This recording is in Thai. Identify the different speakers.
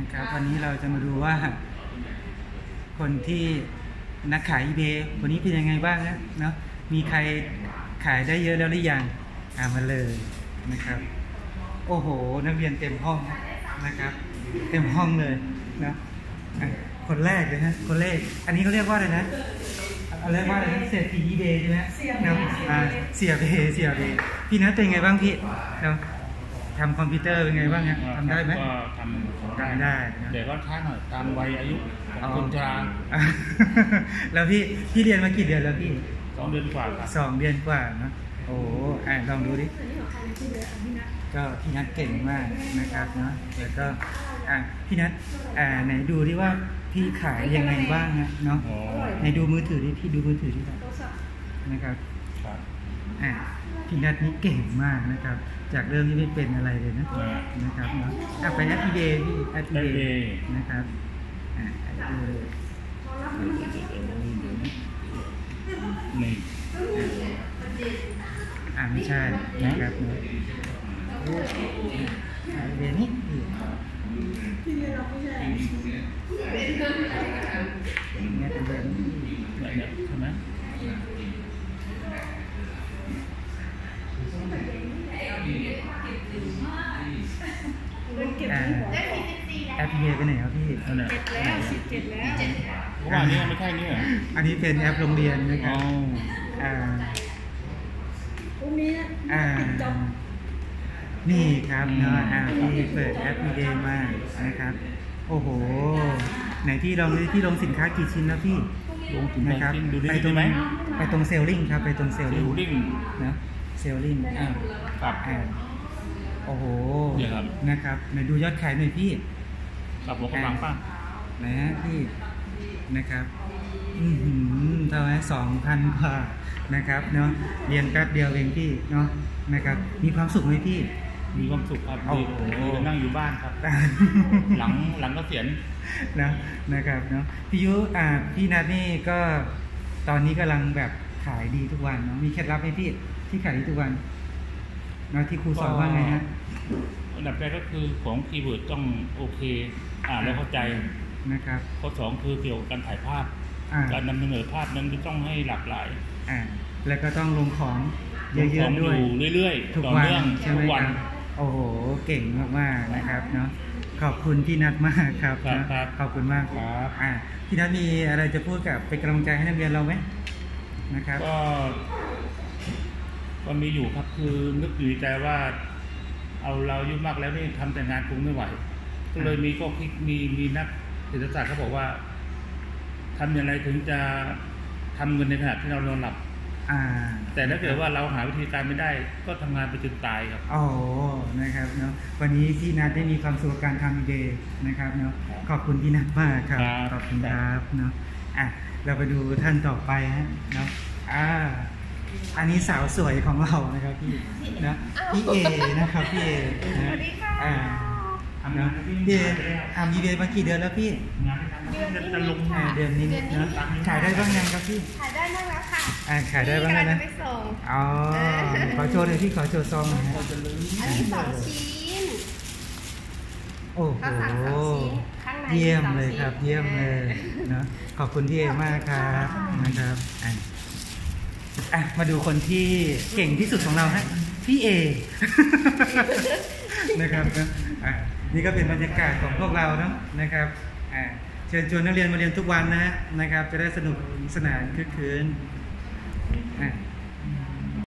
Speaker 1: นะครับวันนี้เราจะมาดูว่าคนที่นักขาย eBay วันนี้เป็นยังไงบ้างนะเนาะมีใครขายได้เยอะแล้วหรือยังมาเลยนะครับโอ้โหนักเรียนเต็มห้องนะครับเต็มห้องเลยนะคนแรกเลยฮะคนแรกอันนี้เขาเรียกว่าอะไรนะเรียกว่าอะไรนะเศรษฐี eBay ใช่ไหมเสียเบพี่นัทเป็นไงบ้างพี่เราทำคอมพิวเตอร์เป็นไงบ้างฮะทำได้ไหม
Speaker 2: ก็ทำได้เดี๋ยวก็ช้าหน่อยตามวัยอายุของคนชรา
Speaker 1: แล้วพี่เรียนมากี่เดือนแล้วพี่
Speaker 2: 2 เดือนกว่าครับ
Speaker 1: 2 เดือนกว่านะโอ้ลองดูดิก็พี่นัทเก่งมากนะครับเนาะแล้วก็พี่นัทไหนดูดิว่าพี่ขายยังไงบ้างนะเนาะไหนดูมือถือดิพี่ดูมือถือดินะครับพี่นัทนี่เก่งมากนะครับจากเริ่มที่ไม่เป็นอะไรเลยนะครับเนาะไปแอป eBay พี่แอป eBay นะครับ
Speaker 2: นี่
Speaker 1: ไม่ใช่นะครับเนาะเบนี่เนี่ยเป็นเบนี่
Speaker 2: ใช่ไหม
Speaker 1: แอป eBay ไปไหนครับพี่
Speaker 3: 17แล้ว
Speaker 2: เพราะว่านี้ไม่ใช่เนี่ย
Speaker 1: อันนี้เป็นแอปโรงเรียนนะครับนี่ครับเนาะพี่เปิดแอป eBay มานะครับโอ้โหไหนที่ลงสินค้ากี่ชิ้นแล้วพี่
Speaker 2: ลงสินค้าชิ้นดูได้ไหม
Speaker 1: ไปตรงเซลลิงครับไปตรงเซลลิงนะเซลลิง
Speaker 2: ครับ
Speaker 1: โอ้โหนะครับไหนดูยอดขายหน่อยพี่
Speaker 2: กับหัวกำลังป่ะ
Speaker 1: นะฮะพี่นะครับเท่าไหร่2,000 กว่านะครับเนาะเรียนแป๊บเดียวเองพี่เนาะนะครับมีความสุขไหมพี่
Speaker 2: มีความสุขครับดีนั่งอยู่บ้านครับหลังก็เสียน
Speaker 1: นะครับเนาะพี่ยุพี่นัทนี่ก็ตอนนี้กำลังแบบขายดีทุกวันเนาะมีเคล็ดลับไหมพี่ที่ขายดีทุกวันเนาะที่ครูสอนว่าไงฮะ
Speaker 2: อันดับแรกก็คือของคีย์เวิร์ดต้องโอเคแล้วเข้าใจ
Speaker 1: นะครับ
Speaker 2: ข้อ2คือเกี่ยวกับการถ่ายภาพการนำเสนอภาพนั้นต้องให้หลากหลาย
Speaker 1: แล้วก็ต้องลงของเยอะๆด้วย
Speaker 2: เรื่อยๆ
Speaker 1: ทุกวันใช่ไหมครับโอ้โหเก่งมากๆนะครับเนาะขอบคุณพี่นัทมากครับขอบคุณมาก
Speaker 2: ครับ
Speaker 1: พี่นัทมีอะไรจะพูดกับเป็นกำลังใจให้นักเรียนเราไหมนะครับ
Speaker 2: ก็มีอยู่ครับคือนึกอยู่ใจว่าเราอายุมากแล้วนี่ทำแต่งานคงไม่ไหวก็เลยมีนักเศรษฐศาสตร์เขาบอกว่าทำอย่างไรถึงจะทำเงินในขณะที่เรานอนหลับแต่ถ้าเกิดว่าเราหาวิธีการไม่ได้ก็ทำงานไปจนตายครับ
Speaker 1: นะครับเนาะวันนี้พี่นัทได้มีความสุขกับการทำeBayนะครับเนาะขอบคุณพี่นัทมากครับขอบคุณครับเนาะเราไปดูท่านต่อไปฮะเนาะอันนี้สาวสวยของเรานะครับพี่นะพี่เอนะครับพี่เอนะพี่eBayมากี่เดือนแล้วพี่เดือนนี้นะขายได้บ้างยังครับพี่
Speaker 3: ขายได้บ้างแล้วค่ะ
Speaker 1: ขายได้บ้างแล้วนะขอโชว์เลยพี่ขอโชว์ซองหน่อยนะ
Speaker 3: อันนี้2 ชิ้น
Speaker 1: โอ้โหเยี่ยมเลยครับเยี่ยมเลยนะขอบคุณพี่เอมากครับนะครับมาดูคนที่เก่งที่สุดของเราฮะพี่เอนะครับนี่ก็เป็นบรรยากาศของพวกเราเนาะนะครับเชิญชวนนักเรียนมาเรียนทุกวันนะครับจะได้สนุกสนานคึกคืน